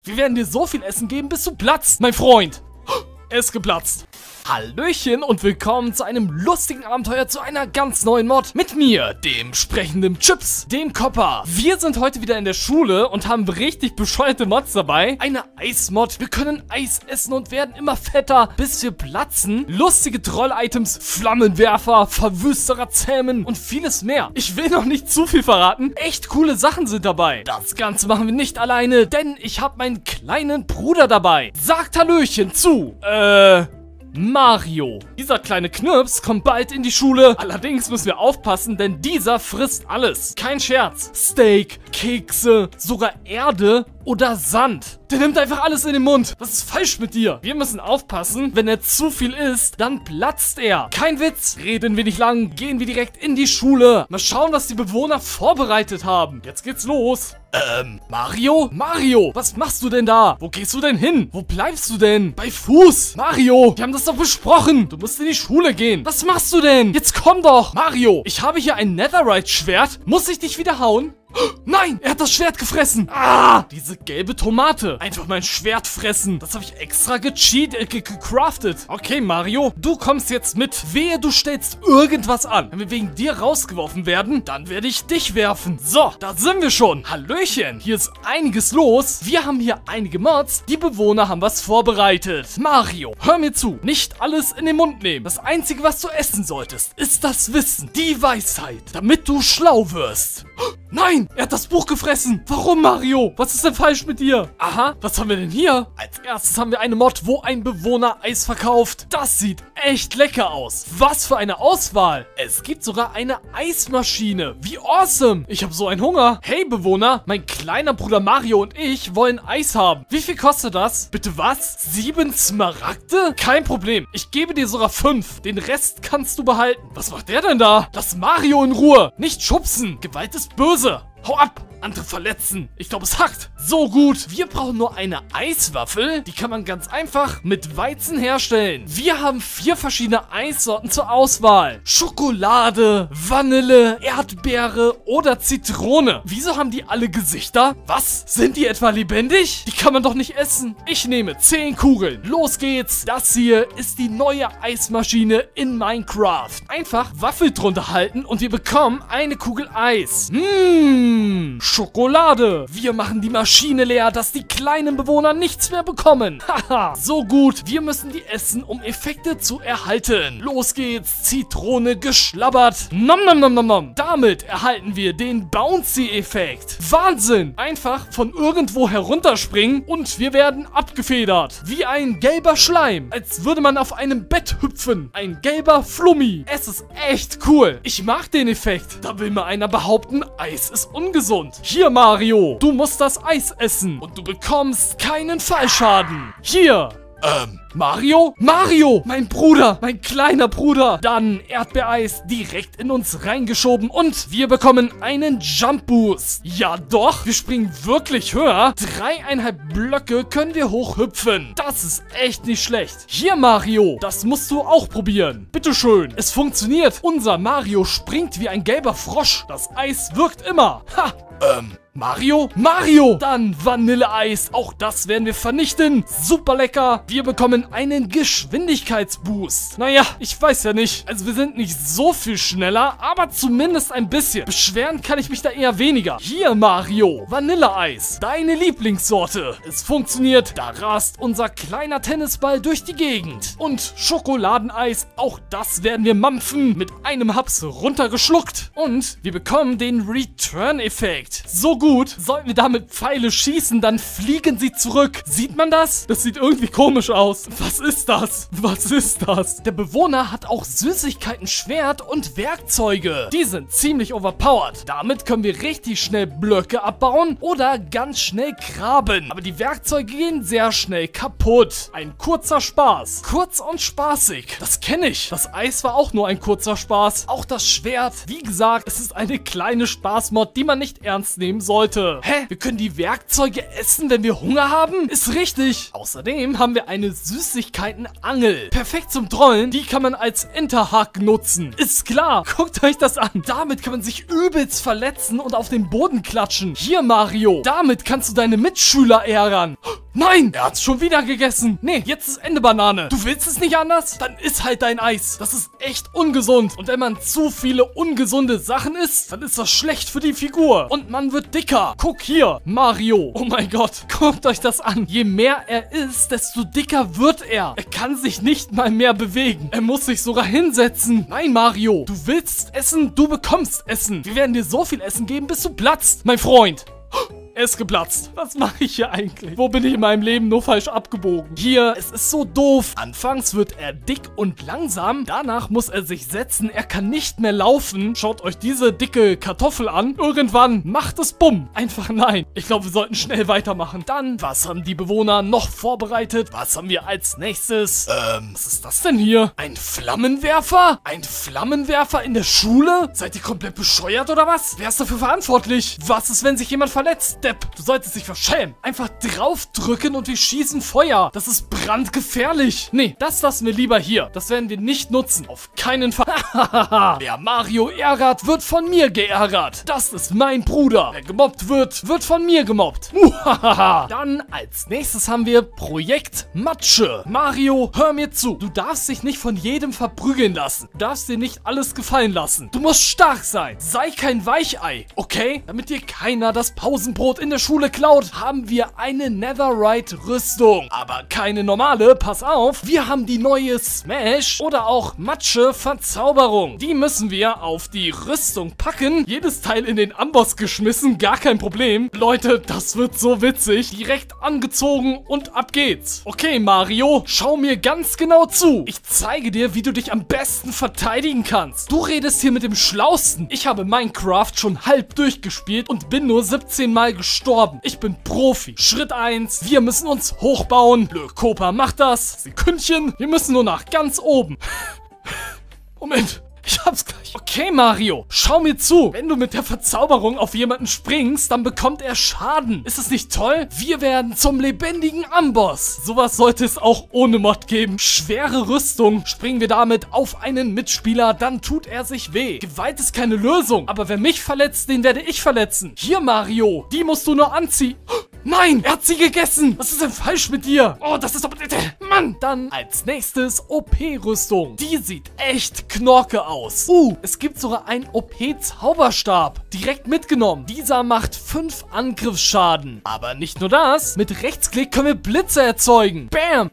Wir werden dir so viel Essen geben, bis du platzt, mein Freund. Er ist geplatzt. Hallöchen und willkommen zu einem lustigen Abenteuer, zu einer ganz neuen Mod. Mit mir, dem sprechenden Chips, dem Copper. Wir sind heute wieder in der Schule und haben richtig bescheuerte Mods dabei. Eine Eismod. Wir können Eis essen und werden immer fetter, bis wir platzen. Lustige Troll-Items, Flammenwerfer, Verwüsterer zähmen und vieles mehr. Ich will noch nicht zu viel verraten. Echt coole Sachen sind dabei. Das Ganze machen wir nicht alleine, denn ich habe meinen kleinen Bruder dabei. Sagt Hallöchen zu, Mario. Dieser kleine Knirps kommt bald in die Schule. Allerdings müssen wir aufpassen, denn dieser frisst alles. Kein Scherz. Steak, Kekse, sogar Erde oder Sand. Der nimmt einfach alles in den Mund. Was ist falsch mit dir? Wir müssen aufpassen, wenn er zu viel isst, dann platzt er. Kein Witz. Reden wir nicht lang, gehen wir direkt in die Schule. Mal schauen, was die Bewohner vorbereitet haben. Jetzt geht's los. Mario? Mario, was machst du denn da? Wo gehst du denn hin? Wo bleibst du denn? Bei Fuß. Mario, wir haben das doch besprochen. Du musst in die Schule gehen. Was machst du denn? Jetzt komm doch. Mario, ich habe hier ein Netherite-Schwert. Muss ich dich wieder hauen? Nein, er hat das Schwert gefressen. Ah, diese gelbe Tomate. Einfach mein Schwert fressen. Das habe ich extra gecraftet. Okay, Mario, du kommst jetzt mit. Wehe, du stellst irgendwas an. Wenn wir wegen dir rausgeworfen werden, dann werde ich dich werfen. So, da sind wir schon. Hallöchen, hier ist einiges los. Wir haben hier einige Mods. Die Bewohner haben was vorbereitet. Mario, hör mir zu. Nicht alles in den Mund nehmen. Das Einzige, was du essen solltest, ist das Wissen, die Weisheit, damit du schlau wirst. Nein, er hat das Buch gefressen. Warum, Mario? Was ist denn falsch mit dir? Aha, was haben wir denn hier? Als erstes haben wir eine Mod, wo ein Bewohner Eis verkauft. Das sieht echt lecker aus. Was für eine Auswahl. Es gibt sogar eine Eismaschine. Wie awesome. Ich habe so einen Hunger. Hey, Bewohner, mein kleiner Bruder Mario und ich wollen Eis haben. Wie viel kostet das? Bitte was? 7 Smaragde? Kein Problem. Ich gebe dir sogar 5. Den Rest kannst du behalten. Was macht der denn da? Lass Mario in Ruhe. Nicht schubsen. Gewalt ist böse. Hau ab! Andere verletzen. Ich glaube, es hackt. So gut. Wir brauchen nur eine Eiswaffel. Die kann man ganz einfach mit Weizen herstellen. Wir haben 4 verschiedene Eissorten zur Auswahl. Schokolade, Vanille, Erdbeere oder Zitrone. Wieso haben die alle Gesichter? Was? Sind die etwa lebendig? Die kann man doch nicht essen. Ich nehme 10 Kugeln. Los geht's. Das hier ist die neue Eismaschine in Minecraft. Einfach Waffel drunter halten und wir bekommen eine Kugel Eis. Schokolade. Wir machen die Maschine leer, dass die kleinen Bewohner nichts mehr bekommen. Haha, so gut. Wir müssen die essen, um Effekte zu erhalten. Los geht's. Zitrone geschlabbert. Nom nom nom nom nom. Damit erhalten wir den Bouncy-Effekt. Wahnsinn. Einfach von irgendwo herunterspringen und wir werden abgefedert. Wie ein gelber Schleim. Als würde man auf einem Bett hüpfen. Ein gelber Flummi. Es ist echt cool. Ich mag den Effekt. Da will mir einer behaupten, Eis ist ungesund. Hier, Mario, du musst das Eis essen und du bekommst keinen Fallschaden. Hier. Mario? Mario! Mein Bruder! Mein kleiner Bruder! Dann Erdbeereis direkt in uns reingeschoben und wir bekommen einen Jump Boost. Ja doch, wir springen wirklich höher. 3,5 Blöcke können wir hochhüpfen. Das ist echt nicht schlecht. Hier, Mario, das musst du auch probieren. Bitteschön. Es funktioniert. Unser Mario springt wie ein gelber Frosch. Das Eis wirkt immer. Ha! Mario? Mario! Dann Vanilleeis. Auch das werden wir vernichten. Super lecker. Wir bekommen einen Geschwindigkeitsboost. Naja, ich weiß ja nicht. Also wir sind nicht so viel schneller, aber zumindest ein bisschen. Beschweren kann ich mich da eher weniger. Hier, Mario. Vanilleeis. Deine Lieblingssorte. Es funktioniert. Da rast unser kleiner Tennisball durch die Gegend. Und Schokoladeneis. Auch das werden wir mampfen. Mit einem Haps runtergeschluckt. Und wir bekommen den Return-Effekt. So gut. Sollten wir damit Pfeile schießen, dann fliegen sie zurück. Sieht man das? Das sieht irgendwie komisch aus. Was ist das? Was ist das? Der Bewohner hat auch Süßigkeiten, Schwert und Werkzeuge. Die sind ziemlich overpowered. Damit können wir richtig schnell Blöcke abbauen oder ganz schnell graben. Aber die Werkzeuge gehen sehr schnell kaputt. Ein kurzer Spaß. Kurz und spaßig. Das kenne ich. Das Eis war auch nur ein kurzer Spaß. Auch das Schwert. Wie gesagt, es ist eine kleine Spaßmod, die man nicht ernst nehmen sollte. Hä? Wir können die Werkzeuge essen, wenn wir Hunger haben? Ist richtig. Außerdem haben wir eine Süßigkeitenangel. Perfekt zum Trollen. Die kann man als Enterhack nutzen. Ist klar. Guckt euch das an. Damit kann man sich übelst verletzen und auf den Boden klatschen. Hier, Mario. Damit kannst du deine Mitschüler ärgern. Nein, er hat's schon wieder gegessen. Nee, jetzt ist Ende Banane. Du willst es nicht anders? Dann iss halt dein Eis. Das ist echt ungesund. Und wenn man zu viele ungesunde Sachen isst, dann ist das schlecht für die Figur. Und man wird dicker. Guck hier, Mario. Oh mein Gott, guckt euch das an. Je mehr er isst, desto dicker wird er. Er kann sich nicht mal mehr bewegen. Er muss sich sogar hinsetzen. Nein, Mario, du willst essen, du bekommst Essen. Wir werden dir so viel Essen geben, bis du platzt, mein Freund. Er ist geplatzt. Was mache ich hier eigentlich? Wo bin ich in meinem Leben nur falsch abgebogen? Hier, es ist so doof. Anfangs wird er dick und langsam. Danach muss er sich setzen. Er kann nicht mehr laufen. Schaut euch diese dicke Kartoffel an. Irgendwann macht es bumm. Einfach nein. Ich glaube, wir sollten schnell weitermachen. Dann, was haben die Bewohner noch vorbereitet? Was haben wir als nächstes? Was ist das denn hier? Ein Flammenwerfer? Ein Flammenwerfer in der Schule? Seid ihr komplett bescheuert oder was? Wer ist dafür verantwortlich? Was ist, wenn sich jemand verletzt? Du solltest dich verschämen. Einfach draufdrücken und wir schießen Feuer. Das ist brandgefährlich. Nee, das lassen wir lieber hier. Das werden wir nicht nutzen. Auf keinen Fall. Wer Mario ärgert, wird von mir geärgert. Das ist mein Bruder. Wer gemobbt wird, wird von mir gemobbt. Dann als nächstes haben wir Projekt Matsche. Mario, hör mir zu. Du darfst dich nicht von jedem verprügeln lassen. Du darfst dir nicht alles gefallen lassen. Du musst stark sein. Sei kein Weichei, okay? Damit dir keiner das Pausenbrot in der Schule klaut, haben wir eine Netherite-Rüstung. Aber keine normale, pass auf. Wir haben die neue Smash oder auch Matsche-Verzauberung. Die müssen wir auf die Rüstung packen. Jedes Teil in den Amboss geschmissen, gar kein Problem. Leute, das wird so witzig. Direkt angezogen und ab geht's. Okay, Mario, schau mir ganz genau zu. Ich zeige dir, wie du dich am besten verteidigen kannst. Du redest hier mit dem Schlausten. Ich habe Minecraft schon halb durchgespielt und bin nur 17 Mal gestorben. Ich bin Profi. Schritt 1. Wir müssen uns hochbauen. Le Copa macht das. Sekündchen. Wir müssen nur nach ganz oben. Moment. Ich hab's gleich. Okay, Mario, schau mir zu. Wenn du mit der Verzauberung auf jemanden springst, dann bekommt er Schaden. Ist es nicht toll? Wir werden zum lebendigen Amboss. Sowas sollte es auch ohne Mod geben. Schwere Rüstung. Springen wir damit auf einen Mitspieler, dann tut er sich weh. Gewalt ist keine Lösung. Aber wer mich verletzt, den werde ich verletzen. Hier, Mario. Die musst du nur anziehen. Nein, er hat sie gegessen. Was ist denn falsch mit dir? Oh, das ist doch... Mann. Dann als nächstes OP-Rüstung. Die sieht echt knorke aus. Es gibt sogar einen OP-Zauberstab. Direkt mitgenommen. Dieser macht 5 Angriffsschaden. Aber nicht nur das. Mit Rechtsklick können wir Blitze erzeugen. Bam.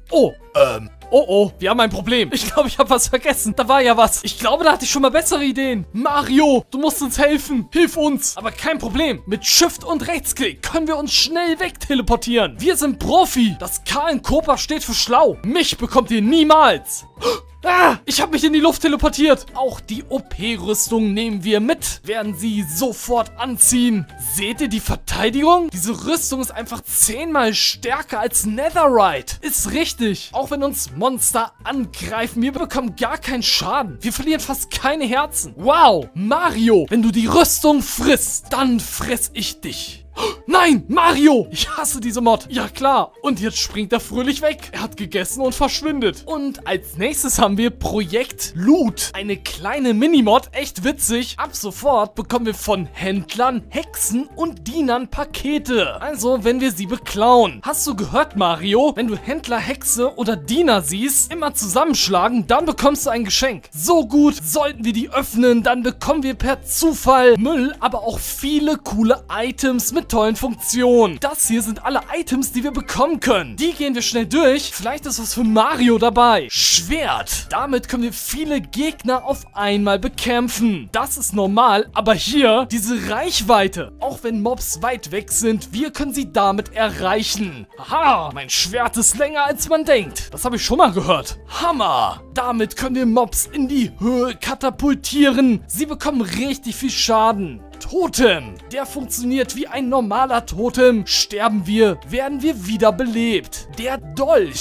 Oh, wir haben ein Problem. Ich glaube, ich habe was vergessen. Da war ja was. Ich glaube, da hatte ich schon mal bessere Ideen. Mario, du musst uns helfen. Hilf uns. Aber kein Problem. Mit Shift und Rechtsklick können wir uns schnell wegteleportieren. Wir sind Profi. Das K in Copa steht für schlau. Mich bekommt ihr niemals. Ah, ich habe mich in die Luft teleportiert. Auch die OP-Rüstung nehmen wir mit. Werden sie sofort anziehen. Seht ihr die Verteidigung? Diese Rüstung ist einfach 10-mal stärker als Netherite. Ist richtig. Auch wenn uns Monster angreifen, wir bekommen gar keinen Schaden. Wir verlieren fast keine Herzen. Wow, Mario, wenn du die Rüstung frisst, dann friss ich dich. Nein, Mario! Ich hasse diese Mod. Ja klar. Und jetzt springt er fröhlich weg. Er hat gegessen und verschwindet. Und als nächstes haben wir Projekt Loot. Eine kleine Minimod, echt witzig. Ab sofort bekommen wir von Händlern, Hexen und Dienern Pakete. Also, wenn wir sie beklauen. Hast du gehört, Mario? Wenn du Händler, Hexe oder Diener siehst, immer zusammenschlagen, dann bekommst du ein Geschenk. So gut, sollten wir die öffnen, dann bekommen wir per Zufall Müll, aber auch viele coole Items mit tollen Funktionen. Das hier sind alle Items, die wir bekommen können. Die gehen wir schnell durch. Vielleicht ist was für Mario dabei. Schwert. Damit können wir viele Gegner auf einmal bekämpfen. Das ist normal, aber hier diese Reichweite. Auch wenn Mobs weit weg sind, wir können sie damit erreichen. Aha, mein Schwert ist länger als man denkt. Das habe ich schon mal gehört. Hammer. Damit können wir Mobs in die Höhe katapultieren. Sie bekommen richtig viel Schaden. Totem. Der funktioniert wie ein normaler Totem. Sterben wir, werden wir wiederbelebt. Der Dolch.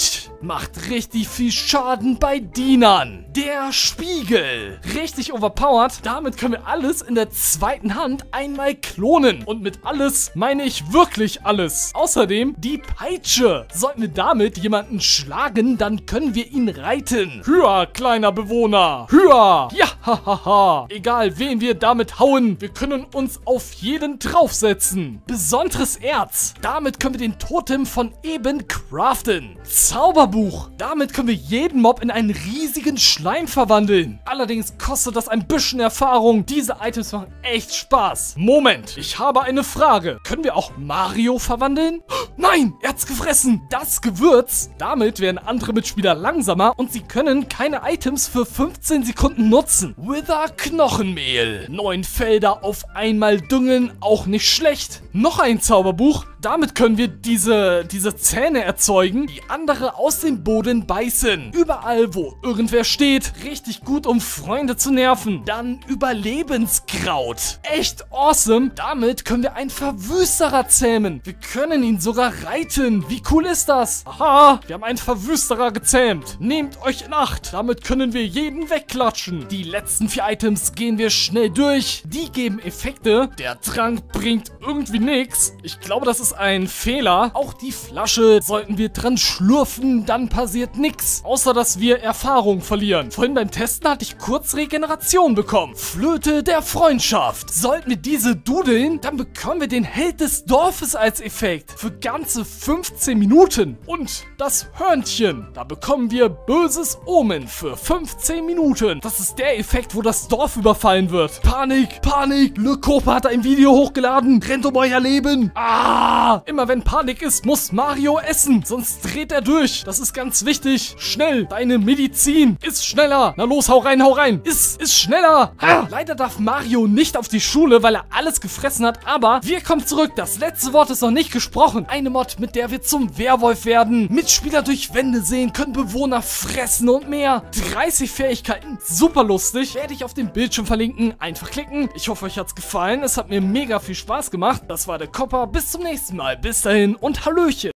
macht richtig viel Schaden bei Dienern. Der Spiegel, richtig overpowered. Damit können wir alles in der zweiten Hand einmal klonen. Und mit alles meine ich wirklich alles. Außerdem die Peitsche. Sollten wir damit jemanden schlagen, dann können wir ihn reiten. Hüa, kleiner Bewohner. Hüa. Ja, hahaha. Egal, wen wir damit hauen, wir können uns auf jeden draufsetzen. Besonderes Erz. Damit können wir den Totem von eben craften. Zauberbuch. Damit können wir jeden Mob in einen riesigen Schleim verwandeln. Allerdings kostet das ein bisschen Erfahrung. Diese Items machen echt Spaß. Moment, ich habe eine Frage. Können wir auch Mario verwandeln? Nein, er hat's gefressen. Das Gewürz. Damit werden andere Mitspieler langsamer und sie können keine Items für 15 Sekunden nutzen. Wither Knochenmehl. 9 Felder auf einmal düngen, auch nicht schlecht. Noch ein Zauberbuch. Damit können wir diese Zähne erzeugen, die andere aus dem Boden beißen. Überall, wo irgendwer steht. Richtig gut, um Freunde zu nerven. Dann Überlebenskraut. Echt awesome. Damit können wir einen Verwüsterer zähmen. Wir können ihn sogar reiten. Wie cool ist das? Aha, wir haben einen Verwüsterer gezähmt. Nehmt euch in Acht. Damit können wir jeden wegklatschen. Die letzten 4 Items gehen wir schnell durch. Die geben Effekte. Der Trank bringt irgendwie nichts. Ich glaube, das ist ein Fehler. Auch die Flasche sollten wir dran schlürfen, dann passiert nichts. Außer, dass wir Erfahrung verlieren. Vorhin beim Testen hatte ich kurz Regeneration bekommen. Flöte der Freundschaft. Sollten wir diese dudeln, dann bekommen wir den Held des Dorfes als Effekt. Für ganze 15 Minuten. Und das Hörnchen. Da bekommen wir böses Omen für 15 Minuten. Das ist der Effekt, wo das Dorf überfallen wird. Panik, Panik. Le Copa hat ein Video hochgeladen. Rennt um euer Leben. Ah! Immer wenn Panik ist, muss Mario essen. Sonst dreht er durch. Das ist ganz wichtig. Schnell, deine Medizin ist schneller. Na los, hau rein, hau rein. Ist schneller. Ha! Leider darf Mario nicht auf die Schule, weil er alles gefressen hat. Aber wir kommen zurück. Das letzte Wort ist noch nicht gesprochen. Eine Mod, mit der wir zum Werwolf werden. Mitspieler durch Wände sehen, können Bewohner fressen und mehr. 30 Fähigkeiten. Super lustig. Werde ich auf dem Bildschirm verlinken. Einfach klicken. Ich hoffe, euch hat's gefallen. Es hat mir mega viel Spaß gemacht. Das war der Copper. Bis zum nächsten Mal. Bis dahin und Hallöchen.